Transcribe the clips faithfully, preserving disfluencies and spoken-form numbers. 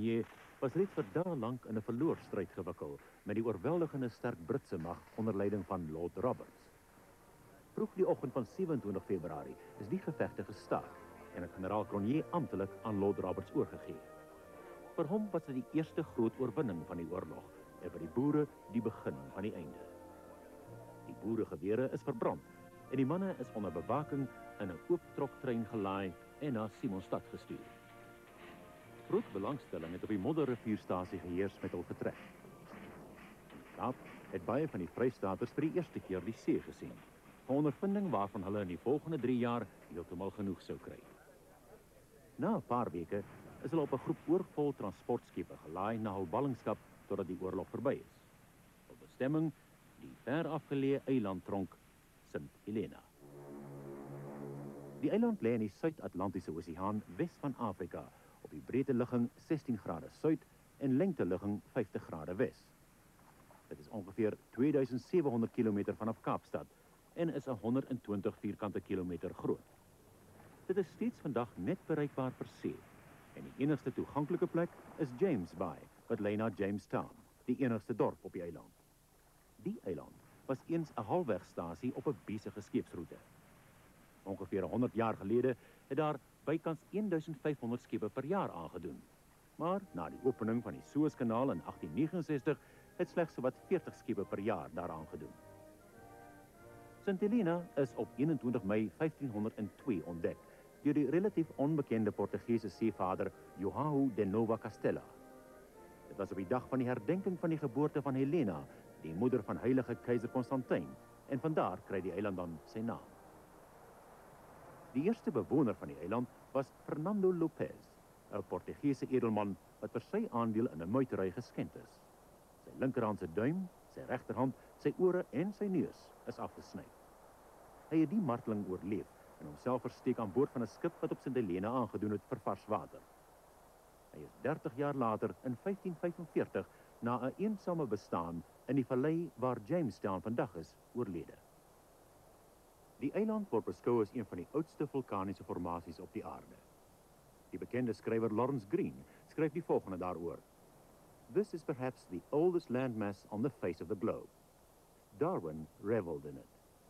Cronje was reeds vir dae lank in 'n verloorstryd gewikkel met die oorweldigende sterk Britse mag onder leiding van Lord Roberts. Vroeg die oggend van sewe-en-twintig Februarie is die gevegte gestaak en het generaal Cronje amptelik aan Lord Roberts oorgegee. Vir hom was dit die eerste groot oorwinning van die oorlog en vir die boere die begin van die einde. Die boeregewere is verbrand en die manne is onder bewaking in 'n oop troktrein gelaai en na Simonstad gestuur. Groot belangstelling het op die Modderrivierstasie geheers met hul vertrek. In die Kaap het baie van die Vrystaaters vir die eerste keer die see gesien, 'n ondervinding waarvan hulle in die volgende drie jaar heeltemal genoeg sou kry. Na 'n paar weke is hulle op 'n groep oorvol transportskepe gelaai na hul ballingskap totdat die oorlog verby is. Op bestemming die ver afgeleë eilandtronk Sint Helena. Die eiland lê in die Suid-Atlantiese Oseaan wes van Afrika op die breedte ligging sestien grade suid en lengte ligging vyftig grade wes. Dit is ongeveer twee duisend sewe honderd kilometer vanaf Kaapstad en is honderd en twintig vierkante kilometer groot. Dit is steeds vandag net bereikbaar per see en die enigste toeganklike plek is James Bay, wat lê na Jamestown, die enigste dorp op die eiland. Die eiland was eens 'n halfwegstasie op 'n besige skeepsroete. Ongeveer honderd jaar gelede het daar bykans een duisend vyf honderd skepe per jaar aangedoen. Maar na die opening van die Suezkanaal in agtien negenensestig het slegs sowat veertig skepe per jaar daaraan gedoen. Sint Helena is op eenentwintig Mei vyftienhonderdtwee ontdek deur die relatief onbekende Portugese seevader João de Nova Castella. Dit was op die dag van die herdenking van die geboorte van Helena, die moeder van heilige keiser Constantijn, en vandaar kry die eiland dan sy naam. Die eerste bewoner van die eiland was Fernando Lopez, 'n Portugese edelman wat vir sy aandeel in 'n muitery geskend is. Sy linkerhand se duim, sy regterhand, sy ore en sy neus is afgesny. Hy het die marteling oorleef en homself versteek aan boord van 'n skip wat op Sint Helena aangedoen het vir vars water. Hy is dertig jaar later in vyftien vyfenveertig na 'n eensame bestaan in die vallei waar Jamestown vandag is, oorlede. Die eiland word beskou as een van die oudste vulkaniese formasies op die aarde. Die bekende skrywer Lawrence Green skryf die volgende daaroor: "This is perhaps the oldest landmass on the face of the globe. Darwin revelled in it."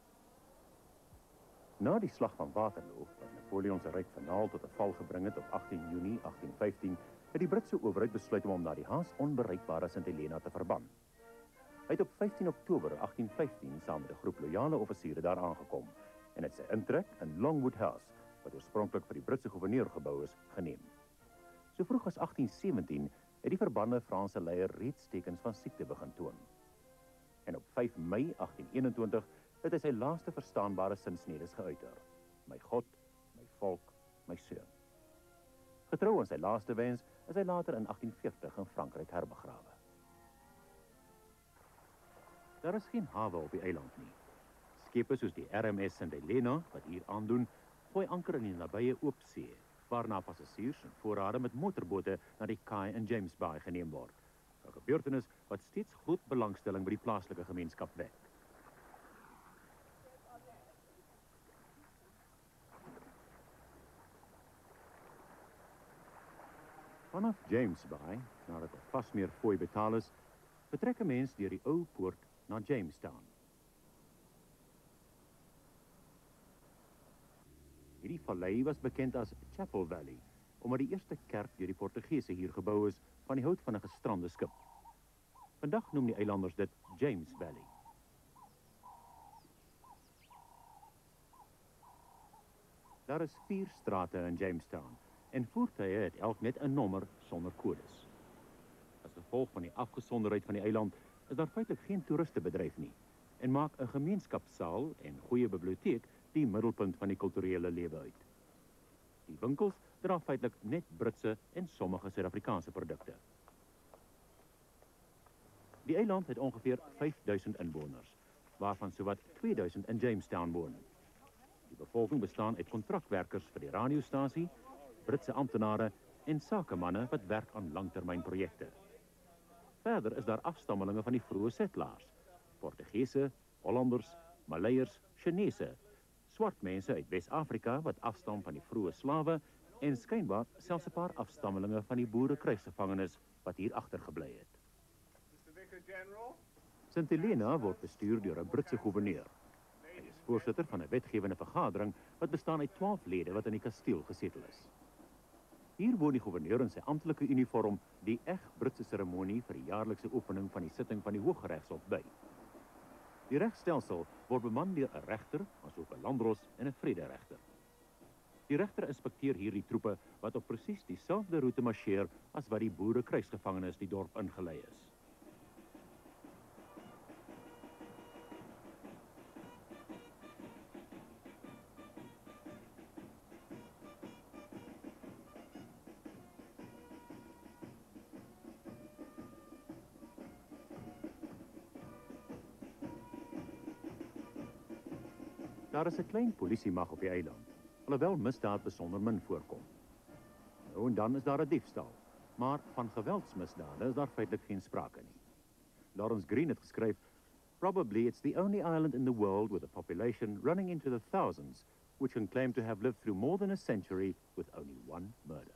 Na die slag van Waterloo, wat Napoleon se ryk finaal tot 'n val gebring het op agtien Junie agtien vyftien, het die Britse owerheid besluit om hom na die haas onbereikbare Sint Helena te verban. Hy het op vyftien Oktober agtien vyftien saam met 'n groep loyale offisiere daar aangekom en het sy intrek in Longwood House, wat oorspronklik vir die Britse gouverneur gebou is, geneem. So vroeg as agtien sewentien het die verbanne Franse leier reeds tekens van siekte begin toon. En op vyf Mei agtien eenentwintig het hy sy laaste verstaanbare sinsnedes geuiter: "My God, my volk, my seun." Getrou aan sy laaste wens is hy later in agtien veertig in Frankryk herbegrawe. Daar is geen hawe op die eiland nie. Skepe soos die R M S Sint Helena, wat hier aandoen, gooi anker in die nabye oopsee, waarna passasiers en voorrade met motorbote na die kaai in James Bay geneem word. 'n Gebeurtenis wat steeds groot belangstelling by die plaaslike gemeenskap wek. Vanaf James Bay, nadat 'n vasmeer fooi betaal is, betrek 'n mens deur die ou poort na Jamestown. Hierdie vallei was bekend as Chapel Valley, omdat die eerste kerk deur die Portugese hier gebou is van die hout van 'n gestrande skip. Vandag noem die eilanders dit James Valley. Daar is vier strate in Jamestown en voertuie het elk net 'n nommer sonder kodes. As gevolg van die afgesonderheid van die eiland is daar feitelik geen toeristebedryf nie en maak 'n gemeenskapsaal en goeie biblioteek die middelpunt van die kulturele lewe uit. Die winkels dra feitelik net Britse en sommige Suid-Afrikaanse produkte. Die eiland het ongeveer vyfduisend inwoners, waarvan sowat tweeduisend in Jamestown woon. Die bevolking bestaan uit kontrakwerkers vir die radiostasie, Britse amptenare en sakemanne wat werk aan langtermynprojekte. Verder is daar afstammelinge van die vroeë setlaars, Portugese, Hollanders, Maleiers, Chinese, swart mense uit Wes-Afrika wat afstam van die vroeë slawe en skynbaar selfs 'n paar afstammelinge van die boerekrygsgevangenes wat hier agtergebly het. Saint Helena word bestuur deur 'n Britse gouverneur. Hy is voorsitter van 'n wetgewende vergadering wat bestaan uit twaalf lede wat in die kasteel gesetel is. Hier woon die gouverneur in sy amptelike uniform die eg Britse seremonie vir die jaarlikse opening van die sitting van die Hooggeregshof by. Die regstelsel word beman deur 'n regter, asook 'n landdros en 'n vrederegter. Die regter inspekteer hierdie troepe wat op presies dieselfde roete marcheer as wat die boerekrygsgevangenes die dorp ingelei is. Daar is 'n klein polisiemag op die eiland, alhoewel misdaad besonder min voorkom. Nou en dan is daar 'n diefstal, maar van geweldsmisdade is daar feitelik geen sprake nie. Lawrence Green het geskryf, "Probably it's the only island in the world with a population running into the thousands, which can claim to have lived through more than a century with only one murder."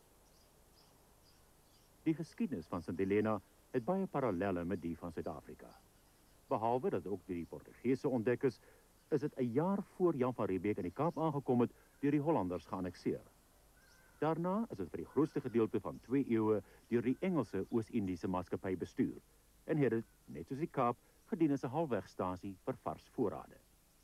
Die geskiedenis van Saint Helena het baie parallelle met die van Suid-Afrika. Behalwe dat ook deur die Portugese ontdekkers is dit 'n jaar voor Jan van Riebeeck in die Kaap aangekom het deur die Hollanders geannekseer. Daarna is dit vir die grootste gedeelte van twee eeue deur die Engelse Oos-Indiese maatskappy bestuur en het dit, net soos die Kaap, gedien as 'n halfwegstasie vir vars voorrade.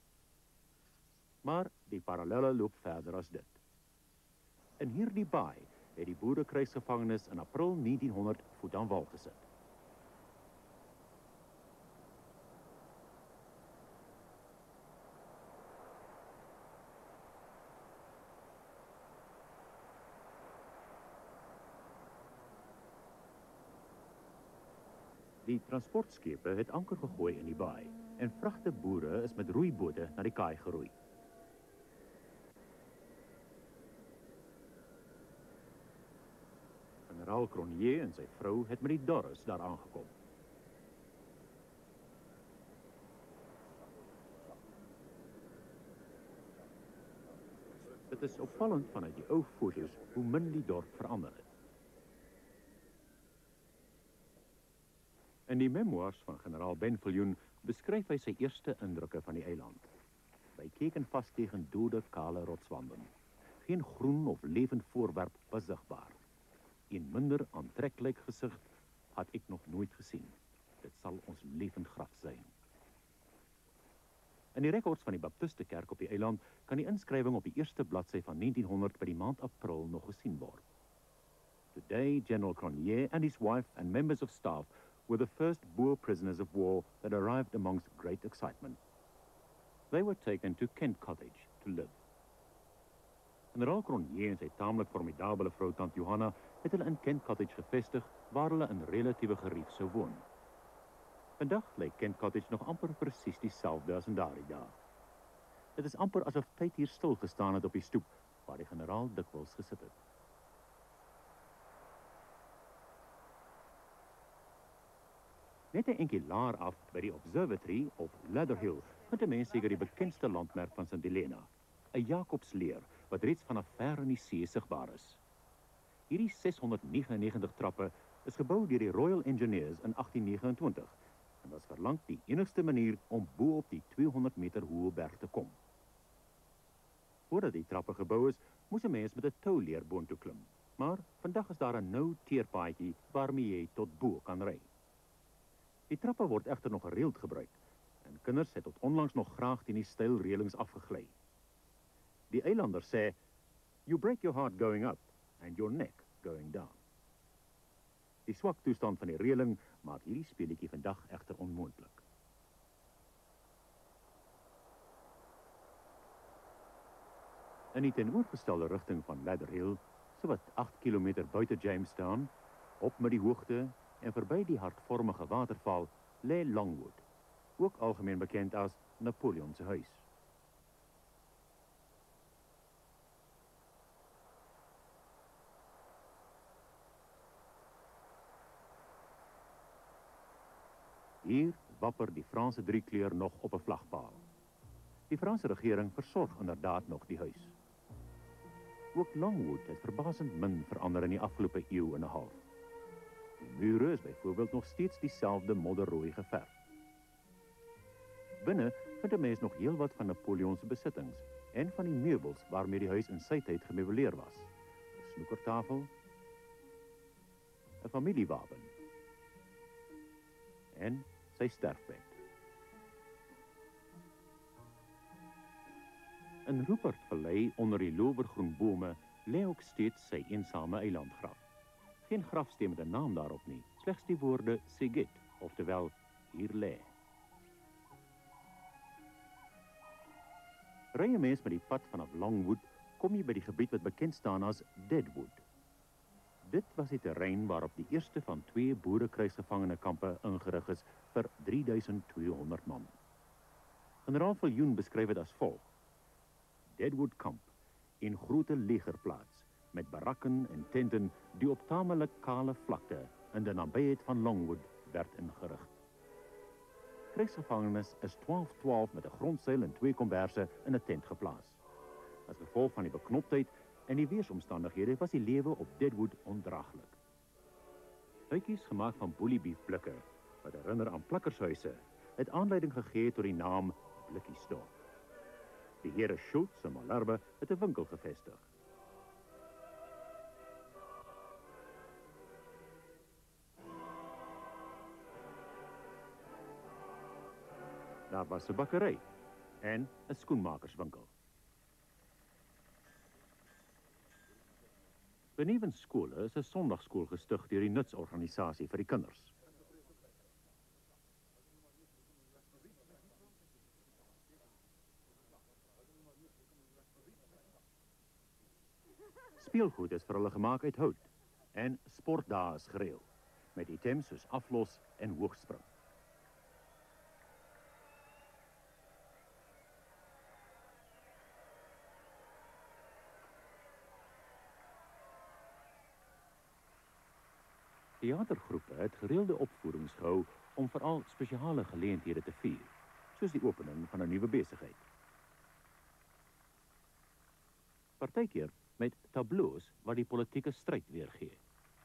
Maar die parallelle loop verder as dit. In hierdie baai het die boerekrygsgevangenes in April negentienhonderd voet aan wal gesit. Die transportskepe het anker gegooi in die baai en vragte boere is met roeibote na die kaai geroei. Generaal Cronje en sy vrou het met die Doris daar aangekom. Dit is opvallend vanuit die ou foto's hoe min die dorp verander het. In die memoirs van generaal Benviljoen beskryf hy sy eerste indrukke van die eiland. Hy keken vas tegen dode, kale rotswanden. Geen groen of levend voorwerp was sigbaar. Een minder aantreklik gesig had ek nog nooit gesien. Dit sal ons lewendgraf zijn. In die rekords van die Baptistekerk op die eiland kan die inskrywing op die eerste bladsy van negentienhonderd by die maand April nog gesien word. Today, General Cronje and his wife and members of staff were the first Boer prisoners of war that arrived amongst great excitement. They were taken to Kent Cottage to live. Generaal Cronje en sy taamlik formidabele vrou Tant Johanna het hulle in Kent Cottage gevestig, waar hulle in relatiewe gerief sou woon. Vandag lyk Kent Cottage nog amper presies dieselfde as in daardie dae. Dit is amper asof tyd hier stil gestaan het op die stoep, waar die generaal dikwels gesit het. Net 'n enkie laer af by die Observatory of Ladderhill vind 'n mens seker die bekendste landmerk van Saint Helena, 'n Jakobsleer wat reeds vanaf ver in die see sigbaar is. Hierdie seshonderdnegenennegentig trappe is gebou deur die Royal Engineers in agtien negenentwintig en was verlang die enigste manier om bo op die tweehonderd meter hoë berg te kom. Voordat die trappe gebou is, moes 'n mens met 'n touleer boontoe klim, maar vandag is daar 'n nou teerpaadjie waarmee jy tot bo kan ry. Die trappe word egter nog gereeld gebruik en kinders het tot onlangs nog graag teen die styl reëlings afgegly. Die eilanders sê, "You break your heart going up and your neck going down." Die swak toestand van die reëling maak hierdie speletjie vandag egter onmoontlik. In die teenoorgestelde rigting van Ladderhill, sowat agt kilometer buite Jamestown, op met die hoogte en verby die hartvormige waterval, lê Longwood, ook algemeen bekend as Napoleon se huis. Hier wapper die Franse driekleur nog op 'n vlagpaal. Die Franse regering versorg inderdaad nog die huis. Ook Longwood het verbasend min verander in die afgelope eeu en 'n half. Die mure is byvoorbeeld nog steeds dieselfde modderrooi geverf. Binne vind 'n mens nog heelwat van Napoleon se besittings en van die meubels waarmee die huis in sy tyd gemeubileer was. 'n Snoekertafel, 'n familiewapen en sy sterfbed. In Rupertvallei onder die lowergroen bome lê ook steeds sy eensame eilandgraf. Geen grafsteen met 'n naam daarop nie, slegs die woorde Sigit, oftewel hier lê. Ry 'n mens met die pad vanaf Longwood, kom jy by die gebied wat bekend staan as Deadwood. Dit was die terrein waarop die eerste van twee boerekruisgevangenekampe ingerig is vir drie duisend tweehonderd man. Generaal Viljoen beskryf dit as volg: Deadwood kamp, een grote legerplaats, met barakken en tenten die op tamelik kale vlakte in die nabyheid van Longwood werd ingerig. Kruisgevangenes is twaalf twaalf met 'n grondseil en twee komberse in 'n tent geplaas. As gevolg van die beknoptheid en die weersomstandighede was die lewe op Deadwood ondraaglik. Huitjies gemaak van boeliebeefblikke, wat herinner aan plakkershuise, het aanleiding gegee tot die naam Blikkiesdorp. Die here Schultz en Malherbe het 'n winkel gevestig. Daar was 'n bakkery en 'n skoenmakerswinkel. Benewens skole is 'n sondagskool gestig deur die Nutsorganisasie vir die kinders. Speelgoed is vir hulle gemaak uit hout en sportdae is gereël, met items soos aflos en hoogspring. Theatergroepe het gereelde opvoerings gehou om veral spesiale geleenthede te vier, soos die opening van 'n nuwe besigheid. Partykeer met tableaus wat die politieke stryd weergee.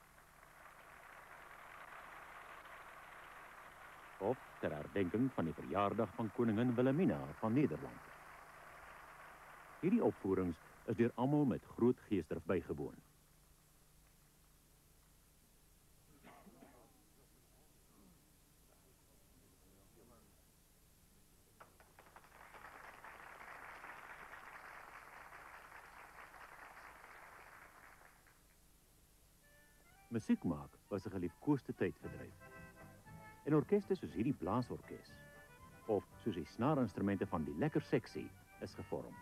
Of ter herdenking van die verjaardag van koningin Wilhelmina van Nederland. Hierdie opvoerings is deur almal met groot geesdrif bygewoon. Musiek maak was 'n geliefkoeste tydverdryf. En orkeste soos hierdie blaasorkes, of soos die snaarinstrumente van die lekker seksie, is gevorm.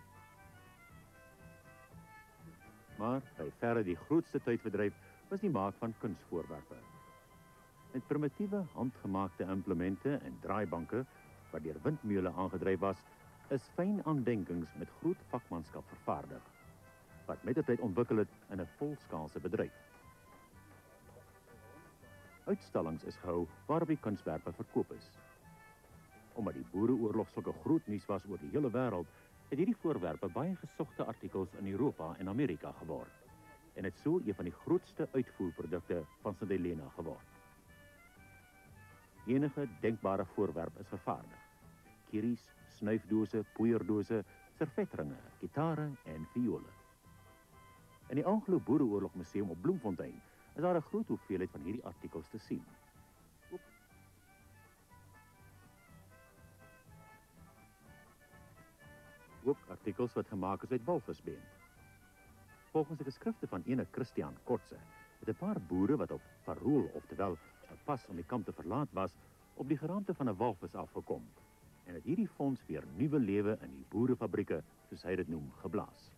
Maar by verre die grootste tydverdryf was die maak van kunsvoorwerpe. Met primitiewe handgemaakte implemente en draaibanke, wat deur windmeule aangedryf was, is fyn aandenkings met groot vakmanskap vervaardig, wat met die tyd ontwikkel het in 'n volskaalse bedryf. Uitstallings is gehou waarop die kunswerpe verkoop is. Omdat die Boereoorlog sulke groot nuus was oor die hele wêreld, het hierdie voorwerpe baie gesogte artikels in Europa en Amerika geword en het so een van die grootste uitvoerprodukte van Saint Helena geword. Enige denkbare voorwerp is vervaardig. Kieries, snuifdose, poeierdose, servetringe, gitare en viole. In die Anglo Boereoorlog Museum op Bloemfontein is daar 'n groot hoeveelheid van hierdie artikels te sien. Oep. Ook artikels wat gemaak is uit walvisbeen. Volgens die geskrifte van ene Christian Kotze, het 'n paar boere wat op parool, oftewel 'n pas om die kamp te verlaat was, op die geraamte van 'n walvis afgekom en het hierdie fonds weer nuwe lewe in die boerefabrieke, soos hy dit noem, geblaas.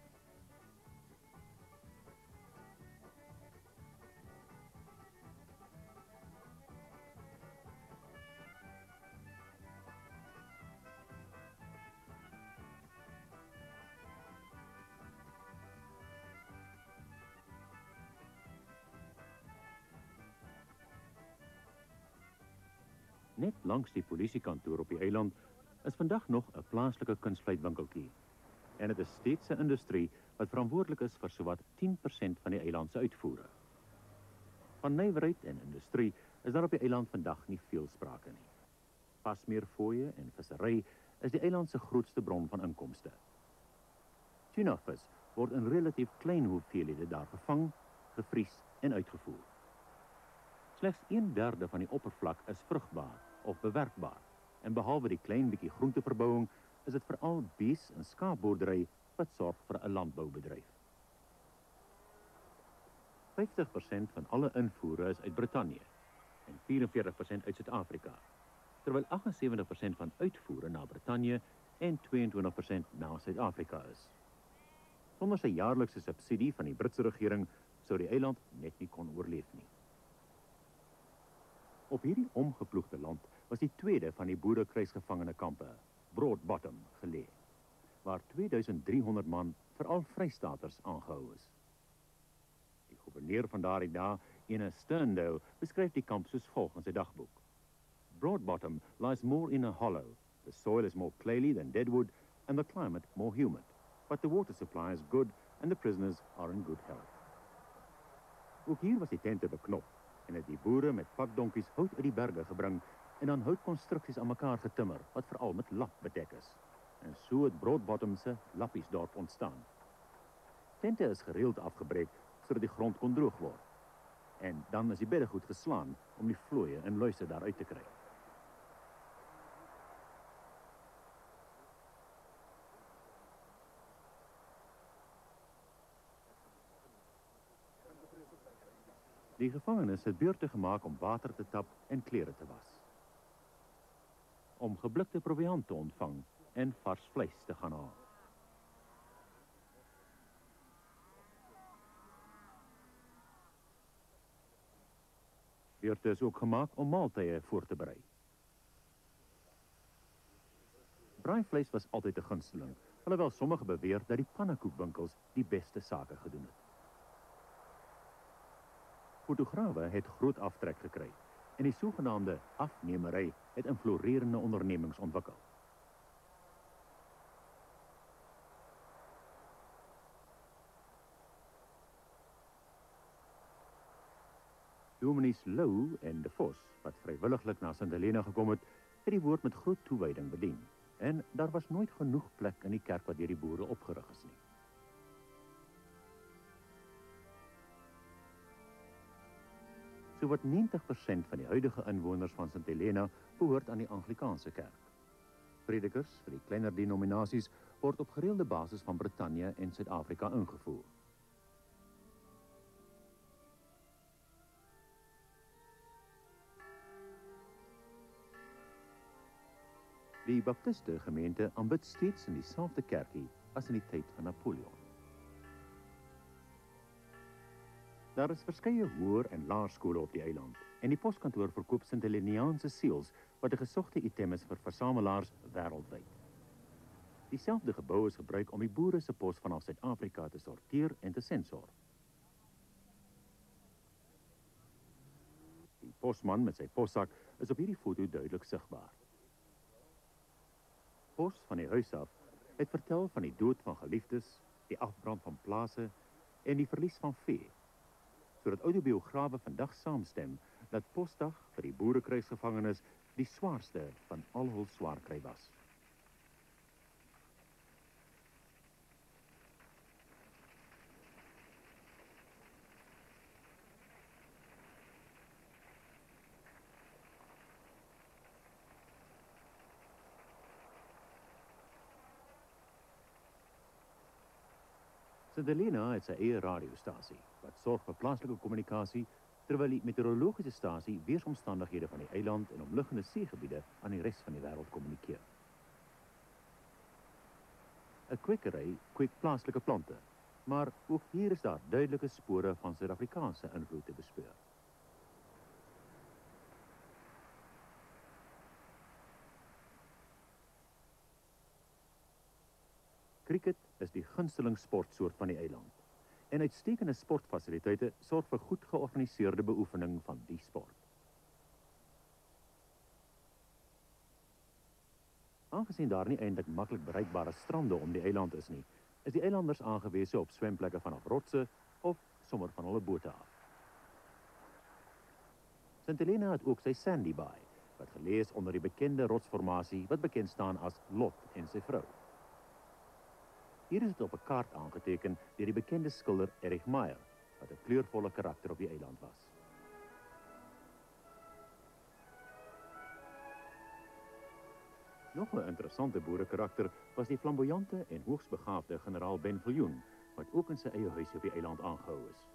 Net langs die polisiekantoor op die eiland is vandag nog 'n plaaslike kunstvleitwinkeltjie. En dit is steeds 'n industrie wat verantwoordelik is vir sowat tien persent van die eiland se uitvoere. Van nywerheid en industrie is daar op die eiland vandag nie veel sprake nie. Pasmeerfooie en vissery is die eiland se grootste bron van inkomste. Tunavis word in relatief klein hoeveelhede daar gevang, gevries en uitgevoer. Slegs een derde van die oppervlak is vrugbaar of bewerkbaar, en behalwe die klein bietjie groenteverbouing, is dit veral bees- en skaapboerdery wat sorg vir 'n landboubedryf. vyftig persent van alle invoere is uit Brittanje en vierenveertig persent uit Suid-Afrika, terwyl agt en sewentig persent van uitvoere na Brittanje en twee en twintig persent na Suid-Afrika is. Sonder sy jaarlikse subsidie van die Britse regering sou die eiland net nie kon oorleef nie. Op hierdie omgeploegde land was die tweede van die boerekruisgevangene kampe, Broadbottom, geleë, waar twee duisend driehonderd man, veral Vrystaters, aangehou is. Die gouverneur van daardie dae, ene Sterndale, beskryf die kamp soos volg in sy dagboek. Broadbottom lies more in a hollow. The soil is more clayey than Deadwood and the climate more humid, but the water supply is good and the prisoners are in good health. Ook hier was die tente beknop en het die boere met pakdonkies hout uit die berge gebring en dan houtkonstruksies aan mekaar getimmer, wat veral met lap bedek is. En so het Broadbottom se lappiesdorp ontstaan. Tente is gereeld afgebreek sodat die grond kon droog word. En dan is die beddegoed geslaan om die vlooie en luise daaruit te kry. Die gevangenes het beurte gemaak om water te tap en klere te was, om geblikte proviant te ontvang en vars vleis te gaan haal. Beurte is ook gemaak om maaltye voor te berei. Braaivleis was altyd 'n gunsteling, alhoewel sommige beweer dat die pannekoekwinkels die beste sake gedoen het. Fotograwe het groot aftrek gekry en die sogenaamde afnemery het in florerende ondernemings ontwikkel. Dominees Lou en De Vos, wat vrywilliglik na Sint Helena gekom het, het die woord met groot toewyding bedien. En daar was nooit genoeg plek in die kerk wat deur die boere opgerig is nie. Sowat negentig persent van die huidige inwoners van Sint Helena behoort aan die Anglikaanse kerk. Predikers vir die kleiner denominasies word op gereelde basis van Brittanje en Suid-Afrika ingevoer. Die Baptiste gemeente aanbid steeds in dieselfde kerkie as in die tyd van Napoleon. Daar is verskeie hoër- en laerskole op die eiland en die poskantoor verkoop Sint Heleniaanse seels wat 'n gesogte item is vir versamelaars wêreldwyd. Dieselfde gebou is gebruik om die boere se pos vanaf Suid-Afrika te sorteer en te sensor. Die posman met sy possak is op hierdie foto duidelik sigbaar. Pos van die huis af het vertel van die dood van geliefdes, die afbrand van plase en die verlies van vee, sodat autobiograwe vandag saamstem dat Posdag vir die boerekruisgevangenes die swaarste van al hul swaarkry was. Sint Helena het sy eie radiostasie, wat sorg vir plaaslike kommunikasie, terwyl die meteorologiese stasie weeromstandighede van die eiland en omliggende seegebiede aan die res van die wêreld kommunikeer. 'n Kwekery kweek plaaslike plante, maar ook hier is daar duidelike spore van Suid-Afrikaanse invloed te bespeur. Cricket is die gunsteling sportsoort van die eiland. En uitstekende sportfasiliteite sorg vir goed georganiseerde beoefening van die sport. Aangesien daar nie eintlik maklik bereikbare strande om die eiland is nie, is die eilanders aangewese op swemplekke vanaf rotse of sommer van hulle bote af. Saint Helena het ook sy Sandy Bay, wat gelees onder die bekende rotsformasie wat bekend staan as Lot en sy vrou. Hier is dit op 'n kaart aangeteken deur die bekende skilder Erich Meyer, wat 'n kleurvolle karakter op die eiland was. Nog 'n interessante boerekarakter was die flamboyante en hoogsbegaafde generaal Ben Viljoen, wat ook in sy eie huis op die eiland aangehou is.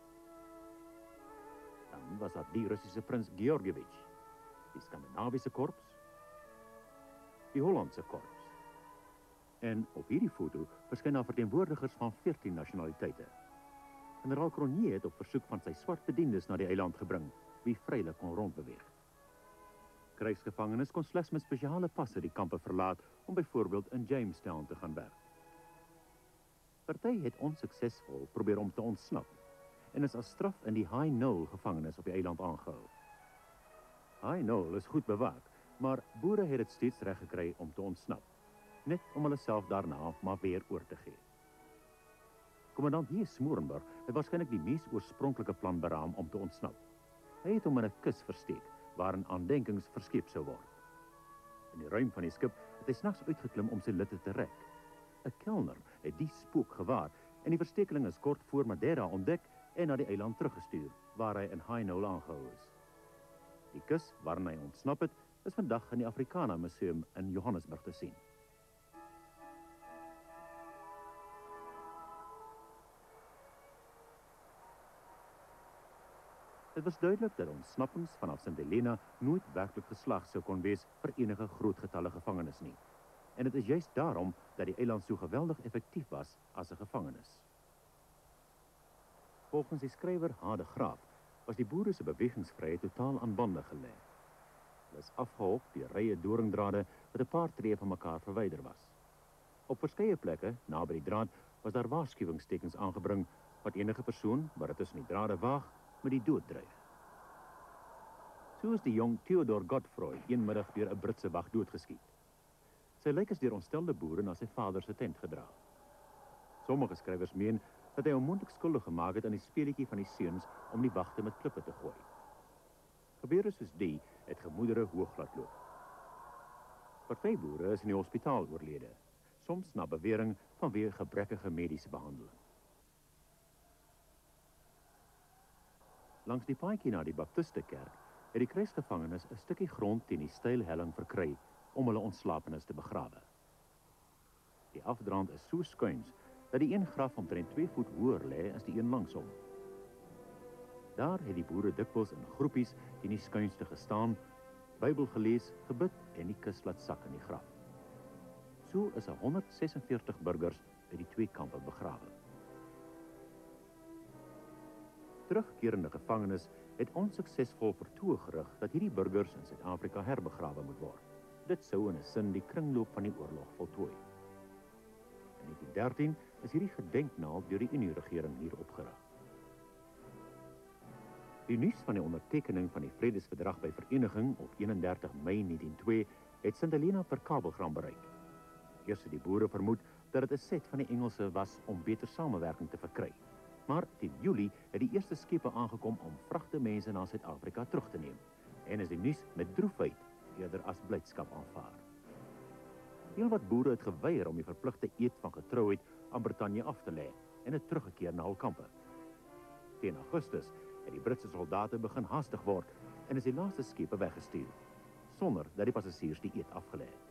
Dan was daar die Russiese prins Georgievich, die Skandinaviese korps, die Hollandse korps. En op hierdie foto verskyn daar verteenwoordigers van veertien nasionaliteite. Generaal Cronje het op versoek van sy swart bediendes na die eiland gebring, wie vrylik kon rondbeweeg. Krygsgevangenes kon slegs met spesiale passe die kampe verlaat om byvoorbeeld in Jamestown te gaan werk. Party het onsuksesvol probeer om te ontsnap en is as straf in die High Knoll gevangenis op die eiland aangehou. High Knoll is goed bewaak, maar boere het dit steeds reg gekry om te ontsnap, net om hulle self daarna maar weer oor te gee. Kommandant J. Smorenburg het waarskynlik die mees oorspronklike plan beraam om te ontsnap. Hy het hom in 'n kus versteek, waarin aandenkings verskep sou word. In die ruim van die skip het hy snags uitgeklim om sy litte te rek. 'n Kelner het die spook gewaar en die verstekeling is kort voor Madeira ontdek en na die eiland teruggestuur, waar hy in High Knoll aangehou is. Die kus waarin hy ontsnap het, is vandag in die Africana Museum in Johannesburg te sien. Het was duidelik dat ontsnappings vanaf Saint Helena nooit werklik geslaag sou kon wees vir enige groot getalle gevangenes nie. En dit is juist daarom dat die eiland so geweldig effektief was as 'n gevangenis. Volgens die skrywer H. de Graaf was die boere se bewegingsvryheid totaal aan bande gelê. Hulle is afgehok deur rye doringdrade wat 'n paar tree van mekaar verwyder was. Op verskeie plekke naby die draad was daar waarskuwingstekens aangebring wat enige persoon wat dit tussen die drade waag met die dood dreig. So is die jong Theodore Godfroy eenmiddag deur 'n Britse wag doodgeskiet. Sy lijk is deur ontstelde boere na sy vader se tent gedra. Sommige skrywers meen dat hy hom moontlik skuldig gemaak het aan die speletjie van die seuns om die wagte met klippe te gooi. Gebeure soos die het gemoedere hoog laat loop. Party boere is in die hospitaal oorlede, soms na bewering vanweë gebrekkige mediese behandeling. Langs die paadjie na die Baptistekerk het die krygsgevangenes 'n stukkie grond teen die steil helling verkry om hulle ontslapenis te begrawe. Die afdraand is so skuins dat die een graf omtrent twee voet hoër lê as die een langsom. Daar het die boere dikwels in groepies teen die skuinste gestaan, Bybel gelees, gebid en die kus laat sak in die graf. So is honderd sesenveertig burgers uit die twee kampe begrawe. Terugkerende gevangenes het onsuksesvol vertoog gerig dat hierdie burgers in Suid-Afrika herbegrawe moet word. Dit sou in 'n sin die kringloop van die oorlog voltooi. In negentien dertien is hierdie gedenknaald deur die Unie-regering hier opgerig. Die nuus van die ondertekening van die Vredesverdrag by Vereniging op eenendertig Mei negentien o twee het Saint Helena per kabelgram bereik. Eers het die boere vermoed dat dit 'n set van die Engelse was om beter samewerking te verkry. Maar teen Julie het die eerste skepe aangekom om vragte mense na Suid-Afrika terug te neem en is die nuus met droefheid eerder as blydskap aanvaar. Heel wat boere het geweier om die verpligte eed van getrouheid aan Brittanje af te lê en het teruggekeer na hul kampe. Teen Augustus het die Britse soldate begin haastig word en is die laaste skepe weggestuur, sonder dat die passasiers die eed afgelê het.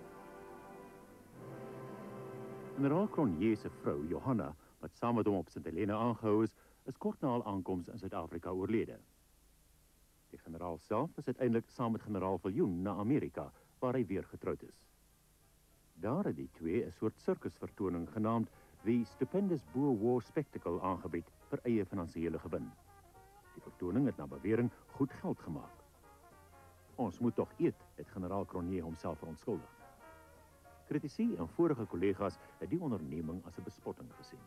Generaal Cronje se vrou, Johanna, wat saam met hom op Saint Helena aangehou is, is kort na haar aankoms in Suid-Afrika oorlede. Die generaal self is uiteindelik saam met generaal Viljoen na Amerika, waar hy weer getroud is. Daar het die twee 'n soort sirkusvertoning genaamd The Stupendous Boer War Spectacle aangebied vir eie finansiële gewin. Die vertoning het na bewering goed geld gemaak. Ons moet tog eet, het generaal Cronje homself verontskuldig. Kritici en vorige kollegas het die onderneming as 'n bespotting gesien.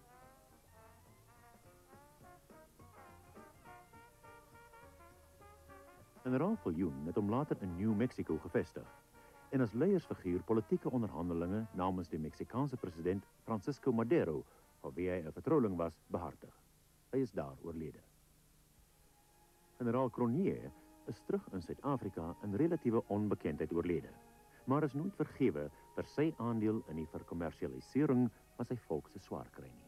Generaal Viljoen het hom later in New Mexico gevestig en as leiersfiguur politieke onderhandelinge namens die Meksikaanse president Francisco Madero van wie hy 'n vertroueling was, behartig. Hy is daar oorlede. Generaal Cronje is terug in Suid-Afrika in relatiewe onbekendheid oorlede, maar is nooit vergewe vir sy aandeel in die verkommersialisering van sy volk se swaar kry nie.